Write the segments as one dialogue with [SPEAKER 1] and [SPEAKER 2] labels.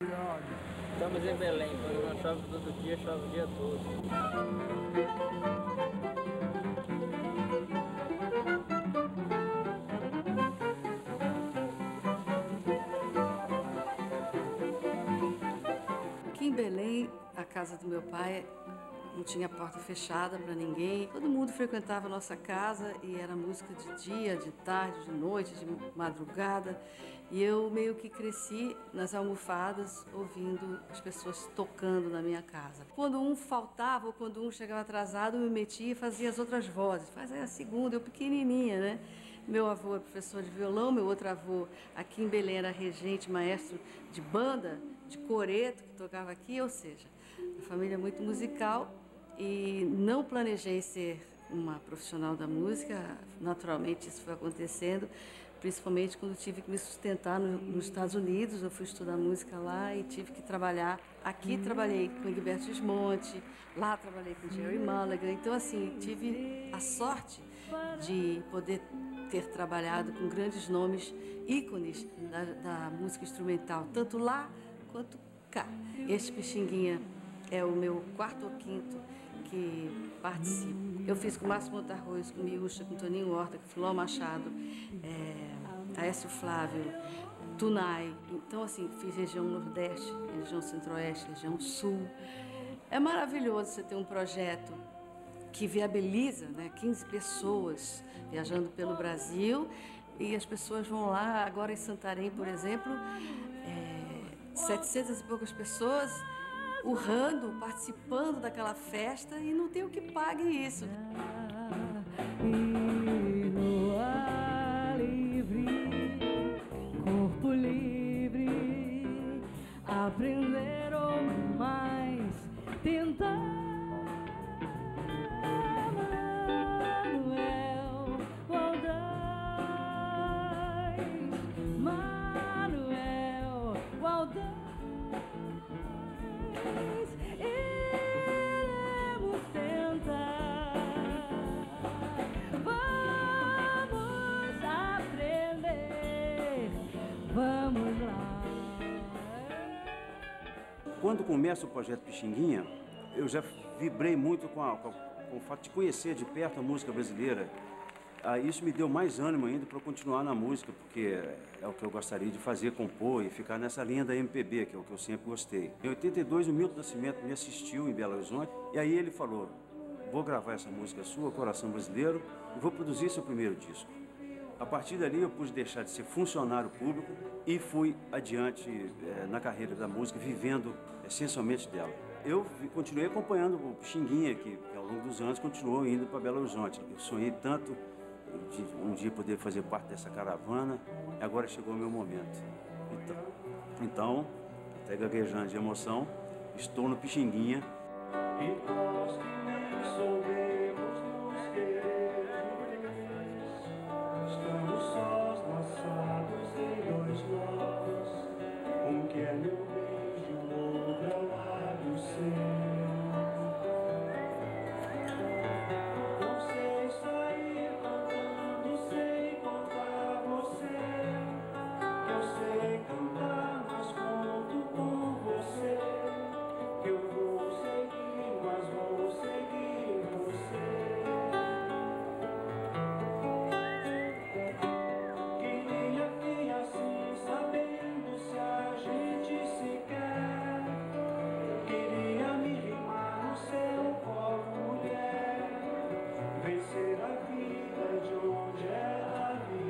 [SPEAKER 1] Estamos em Belém, quando não chove todo dia, chove o dia todo.
[SPEAKER 2] Aqui em Belém, a casa do meu pai não tinha porta fechada para ninguém. Todo mundo frequentava a nossa casa e era música de dia, de tarde, de noite, de madrugada. E eu meio que cresci nas almofadas ouvindo as pessoas tocando na minha casa. Quando um faltava ou quando um chegava atrasado, eu me metia e fazia as outras vozes. Fazia a segunda, eu pequenininha, né? Meu avô é professor de violão, meu outro avô aqui em Belém era regente, maestro de banda, de coreto, que tocava aqui, ou seja, a família é muito musical. E não planejei ser uma profissional da música, naturalmente isso foi acontecendo, principalmente quando tive que me sustentar nos Estados Unidos. Eu fui estudar música lá e tive que trabalhar. Aqui trabalhei com Egberto Gismonti, lá trabalhei com Jerry Mulligan. Então, assim, tive a sorte de poder ter trabalhado com grandes nomes, ícones da música instrumental, tanto lá quanto cá. Este Pixinguinha é o meu quarto ou quinto que participo. Eu fiz com Márcio Montarroz, com Miúcha, com Toninho Horta, com Filó Machado, Aécio Flávio, Tunai. Então, assim, fiz região Nordeste, região Centro-Oeste, região Sul. É maravilhoso você ter um projeto que viabiliza, né, 15 pessoas viajando pelo Brasil, e as pessoas vão lá, agora em Santarém, por exemplo, 700 e poucas pessoas urrando, participando daquela festa, e não tem o que pague isso.
[SPEAKER 3] E no ar livre, corpo livre, aprender ou mais tentar. Manuel Waldais, iremos tentar, vamos aprender, vamos lá.
[SPEAKER 4] Quando começa o projeto Pixinguinha, eu já vibrei muito com o fato de conhecer de perto a música brasileira. Isso me deu mais ânimo ainda para continuar na música, porque é o que eu gostaria de fazer, compor e ficar nessa linha da MPB, que é o que eu sempre gostei. Em 82, o Milton Nascimento me assistiu em Belo Horizonte, e aí ele falou: vou gravar essa música sua, Coração Brasileiro, e vou produzir seu primeiro disco. A partir dali eu pude deixar de ser funcionário público e fui adiante na carreira da música, vivendo essencialmente dela. Eu continuei acompanhando o Pixinguinha, que ao longo dos anos continuou indo para Belo Horizonte. Eu sonhei tanto de um dia poder fazer parte dessa caravana, e agora chegou o meu momento. Então, até gaguejando de emoção, estou no Pixinguinha.
[SPEAKER 5] E nós que nem soubemos nos querer, estamos sós, laçados em dois nós. Um que é meu beijo, o outro é o lábio seu. Não sei sair cantando sem contar você, que eu sei cantar, mas conto com você, que eu vou seguir, mas vou seguir você. Queria que assim, sabendo se a gente se quer, queria me rimar no seu colo, mulher, vencer a vida de onde ela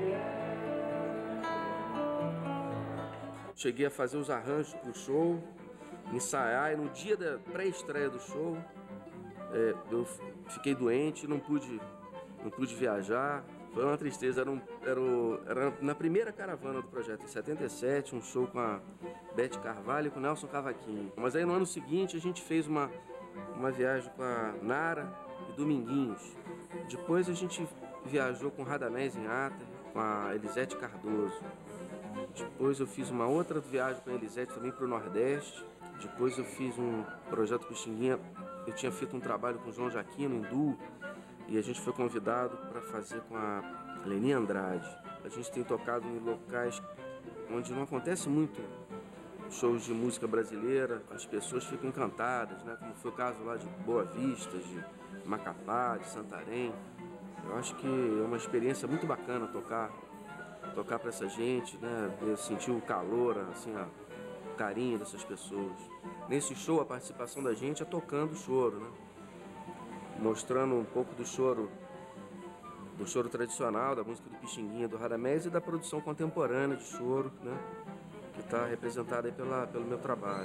[SPEAKER 5] vier.
[SPEAKER 6] Cheguei a fazer os arranjos pro show, ensaiar, e no dia da pré-estreia do show, eu fiquei doente, não pude viajar. Foi uma tristeza. Era na primeira caravana do projeto, em 77, um show com a Beth Carvalho e com o Nelson Cavaquinho. Mas aí no ano seguinte a gente fez uma viagem com a Nara e Dominguinhos. Depois a gente viajou com Radamés em Ata, com a Elisete Cardoso. Depois eu fiz uma outra viagem com a Elisete também para o Nordeste. Depois eu fiz um projeto Pixinguinha. Eu tinha feito um trabalho com o João Jaquino, hindu, e a gente foi convidado para fazer com a Leni Andrade. A gente tem tocado em locais onde não acontece muito shows de música brasileira, as pessoas ficam encantadas, né? Como foi o caso lá de Boa Vista, de Macapá, de Santarém. Eu acho que é uma experiência muito bacana tocar para essa gente, né? Eu sentir o calor, assim, o carinho dessas pessoas. Nesse show, a participação da gente é tocando o choro, né? Mostrando um pouco do choro tradicional, da música do Pixinguinha, do Radamés e da produção contemporânea de choro, né? Que está representada aí pelo meu trabalho.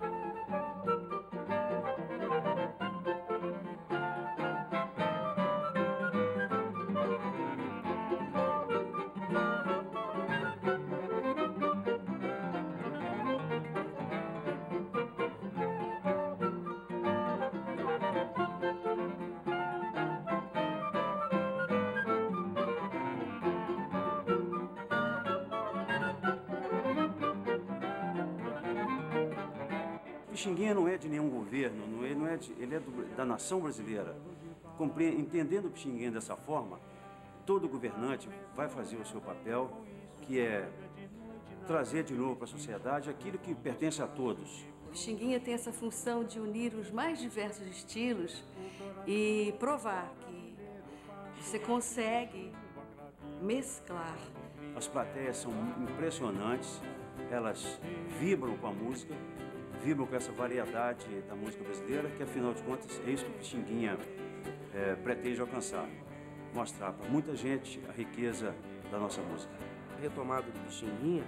[SPEAKER 4] Pixinguinha não é de nenhum governo, ele é da nação brasileira. Entendendo o Pixinguinha dessa forma, todo governante vai fazer o seu papel, que é trazer de novo para a sociedade aquilo que pertence a todos.
[SPEAKER 2] O Pixinguinha tem essa função de unir os mais diversos estilos e provar que você consegue mesclar.
[SPEAKER 4] As plateias são impressionantes, elas vibram com a música, vibram com essa variedade da música brasileira, que afinal de contas é isso que o Pixinguinha pretende alcançar. Mostrar para muita gente a riqueza da nossa música.
[SPEAKER 6] A retomada do Pixinguinha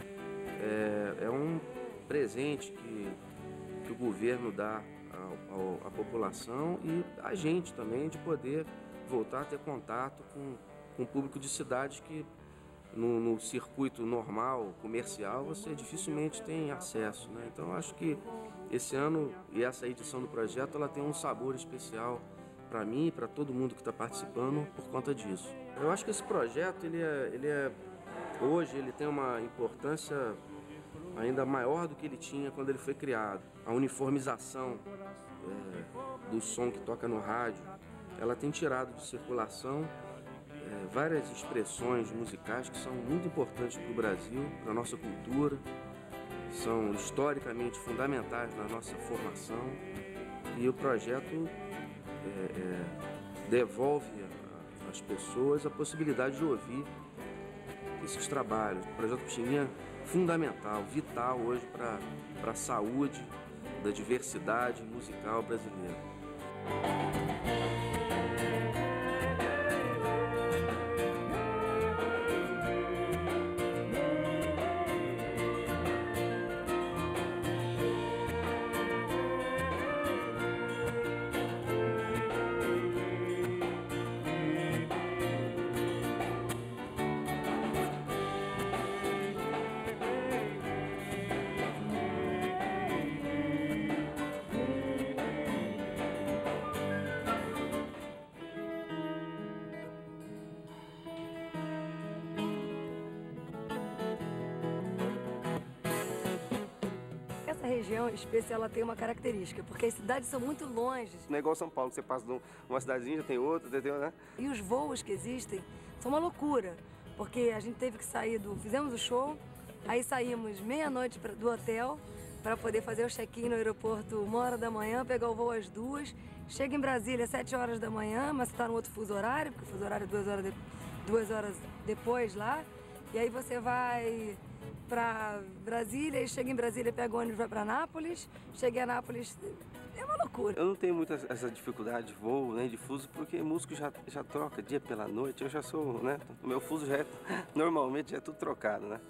[SPEAKER 6] é um presente que o governo dá à população e a gente também, de poder voltar a ter contato com o público de cidades que no circuito normal, comercial, você dificilmente tem acesso, né? Então acho que esse ano e essa edição do projeto, ela tem um sabor especial para mim e para todo mundo que está participando por conta disso. Eu acho que esse projeto, hoje ele tem uma importância ainda maior do que ele tinha quando ele foi criado. A uniformização do som que toca no rádio, ela tem tirado de circulação várias expressões musicais que são muito importantes para o Brasil, para a nossa cultura, são historicamente fundamentais na nossa formação, e o projeto devolve às pessoas a possibilidade de ouvir esses trabalhos. O projeto Pixinguinha é fundamental, vital hoje para a saúde da diversidade musical brasileira.
[SPEAKER 7] Essa região especial, ela tem uma característica, porque as cidades são muito longe.
[SPEAKER 8] Não é igual São Paulo, você passa de uma cidadezinha, já tem outra, entendeu, né?
[SPEAKER 7] E os voos que existem são uma loucura, porque a gente teve que sair fizemos o show, aí saímos meia-noite do hotel para poder fazer o check-in no aeroporto 1h da manhã, pegar o voo às 2h, chega em Brasília às 7 horas da manhã, mas você está no outro fuso horário, porque o fuso horário é 2 horas depois lá, e aí você vai para Brasília e chega em Brasília, pega o ônibus, vai para Nápoles, chega em Anápolis, é uma loucura.
[SPEAKER 8] Eu não tenho muita essa dificuldade de voo, nem de fuso, porque músico já troca dia pela noite, eu já sou, né, o meu fuso já normalmente já é tudo trocado, né.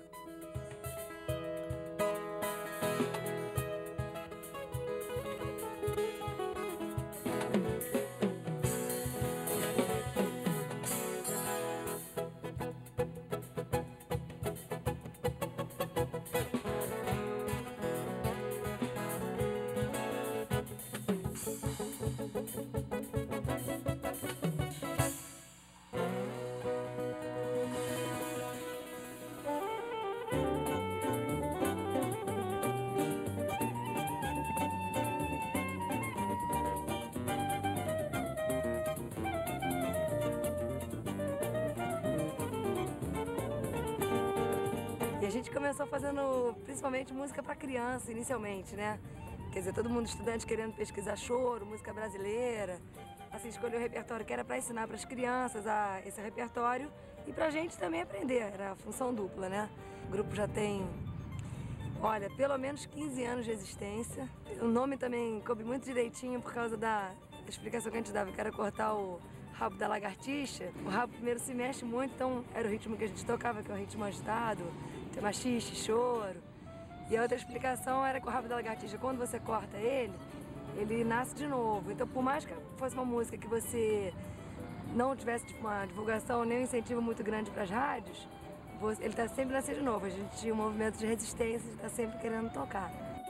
[SPEAKER 7] E a gente começou fazendo principalmente música para criança, inicialmente, né? Quer dizer, todo mundo estudante querendo pesquisar choro, música brasileira. Assim, escolheu o repertório que era para ensinar para as crianças esse repertório e para a gente também aprender. Era a função dupla, né? O grupo já tem, olha, pelo menos 15 anos de existência. O nome também coube muito direitinho por causa da explicação que a gente dava, que era cortar o rabo da lagartixa. O rabo primeiro se mexe muito, então era o ritmo que a gente tocava, que é um ritmo agitado, tem machixe, choro. E a outra explicação era que o rabo da lagartixa, quando você corta ele nasce de novo. Então, por mais que fosse uma música que você não tivesse uma divulgação nem um incentivo muito grande para as rádios, ele está sempre nascendo de novo. A gente tinha um movimento de resistência de estar sempre querendo tocar.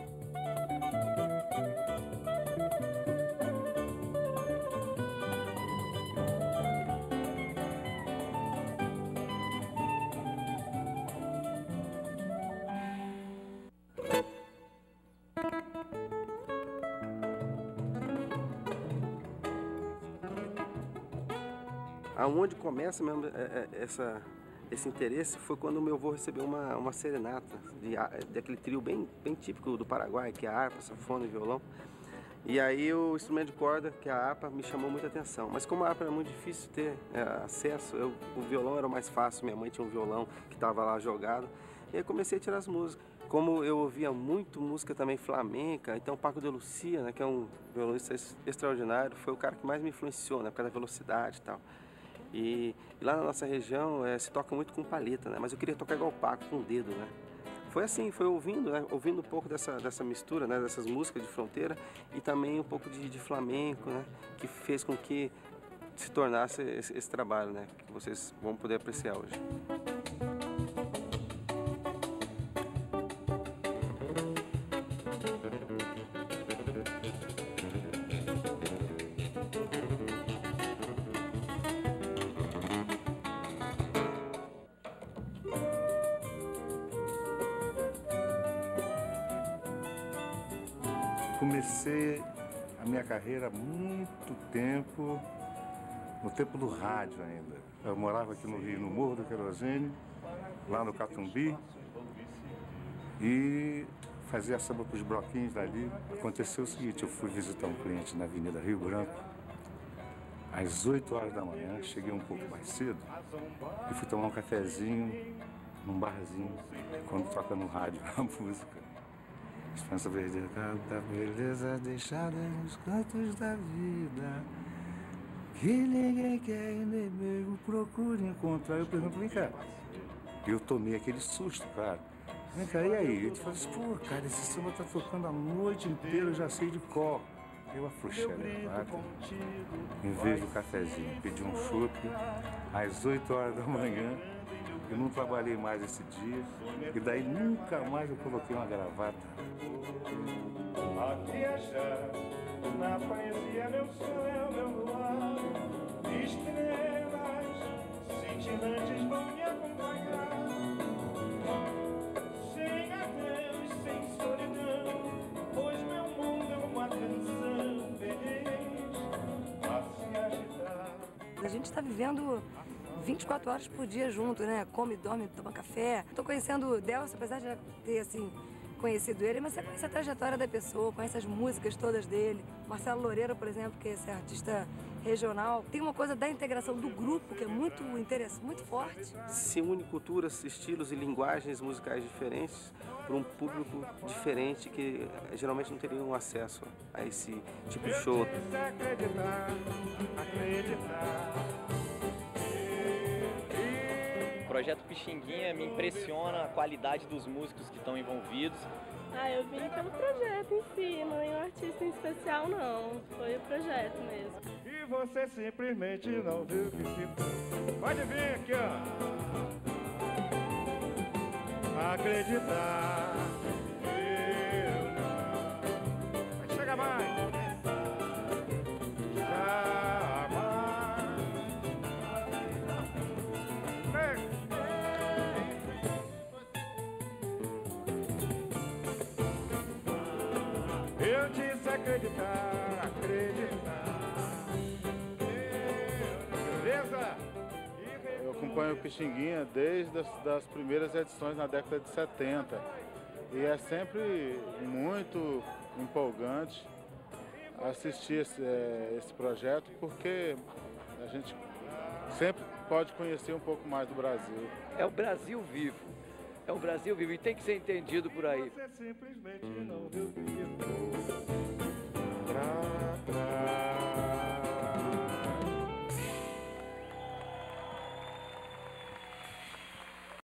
[SPEAKER 8] Aonde começa mesmo esse interesse foi quando meu avô recebeu uma serenata daquele trio bem típico do Paraguai, que é a harpa, sanfona e violão. E aí o instrumento de corda, que é a harpa, me chamou muita atenção. Mas como a harpa era muito difícil ter acesso, o violão era o mais fácil, minha mãe tinha um violão que estava lá jogado. E aí comecei a tirar as músicas. Como eu ouvia muito música também flamenca, então o Paco de Lucia, né, que é um violonista extraordinário, foi o cara que mais me influenciou, né, por causa da velocidade e tal. E lá na nossa região se toca muito com palheta, né? Mas eu queria tocar igual o Paco, com o dedo, né? Foi assim, foi ouvindo, né? Ouvindo um pouco dessa mistura, né? Dessas músicas de fronteira e também um pouco de flamenco, né? Que fez com que se tornasse esse trabalho, né? Que vocês vão poder apreciar hoje.
[SPEAKER 9] Comecei a minha carreira há muito tempo, no tempo do rádio ainda. Eu morava aqui no Rio, no Morro do Querosene, lá no Catumbi, e fazia samba para os bloquinhos dali. Aconteceu o seguinte, eu fui visitar um cliente na Avenida Rio Branco, às 8 horas da manhã, cheguei um pouco mais cedo, e fui tomar um cafezinho num barzinho, quando toca no rádio a música. Esperança Verde, da beleza deixada nos cantos da vida, que ninguém quer e nem mesmo procura encontrar. Eu pergunto, vem cá. Eu tomei aquele susto, cara. Vem cá, e aí? Ele falou assim, pô, cara, esse samba tá tocando a noite inteira, eu já sei de cor. Eu afrouxei a gravata, em vez do cafezinho, pedi um chope às 8 horas da manhã. Eu não trabalhei mais esse dia e daí nunca mais eu coloquei uma gravata.
[SPEAKER 5] A viajar na poesia, meu sol é o meu luar. Estrelas cintilantes vão me acompanhar. Sem adeus, sem solidão, pois meu mundo é uma canção feliz a se agitar.
[SPEAKER 7] A gente está vivendo 24 horas por dia junto, né? Come, dorme, toma café. Tô conhecendo o Delcio, apesar de ter, assim, conhecido ele, mas você conhece a trajetória da pessoa, conhece as músicas todas dele. Marcelo Loureiro, por exemplo, que é esse artista regional, tem uma coisa da integração do grupo que é muito interessante, muito forte.
[SPEAKER 8] Se une culturas, estilos e linguagens musicais diferentes para um público diferente que geralmente não teriam acesso a esse tipo de show.
[SPEAKER 5] Acreditar, acreditar.
[SPEAKER 1] O projeto Pixinguinha me impressiona a qualidade dos músicos que estão envolvidos.
[SPEAKER 10] Eu vim pelo projeto em si, não é um artista em especial não, foi o projeto mesmo.
[SPEAKER 5] E você simplesmente não viu que ficou. Pode vir aqui, ó. Acreditar, eu não. Vai chegar mais. Eu disse acreditar, acreditar. Beleza?
[SPEAKER 9] Eu com
[SPEAKER 11] acompanho o Pixinguinha desde das primeiras edições na década de 70. E é sempre muito empolgante assistir esse projeto, porque a gente sempre pode conhecer um pouco mais do Brasil.
[SPEAKER 12] É o Brasil vivo. É um Brasil vivo e tem que ser entendido por aí.
[SPEAKER 5] Você simplesmente não viu que pra trás.